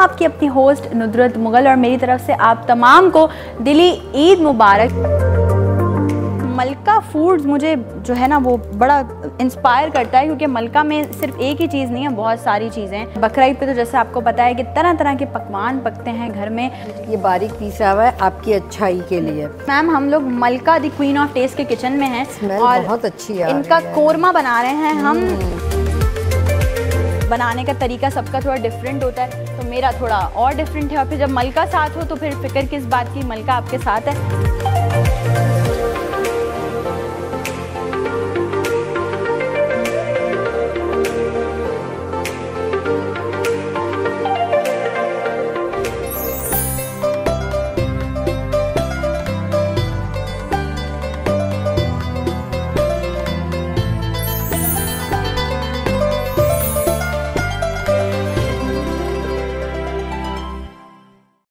आपकी अपनी होस्ट नुदरत मुगल और मेरी तरफ से आप तमाम को दिली ईद मुबारक। मलका फूड्स मुझे जो है ना वो बड़ा इंस्पायर करता है, क्योंकि मलका में सिर्फ एक ही चीज़ नहीं है, बहुत सारी चीज़ें हैं। बकरा ईद पे तो जैसे आपको पता है कि तरह तरह के पकवान पकते हैं घर में। ये बारीक पीसा हुआ है आपकी अच्छाई के लिए। मैम हम लोग Malka the queen of taste के किचन में हैं और बहुत अच्छी है। इनका कोरमा बना रहे हैं हम। बनाने का तरीका सबका थोड़ा डिफरेंट होता है, तो मेरा थोड़ा और डिफरेंट है। और फिर जब मलका साथ हो तो फिर फिक्र किस बात की, मलका आपके साथ है।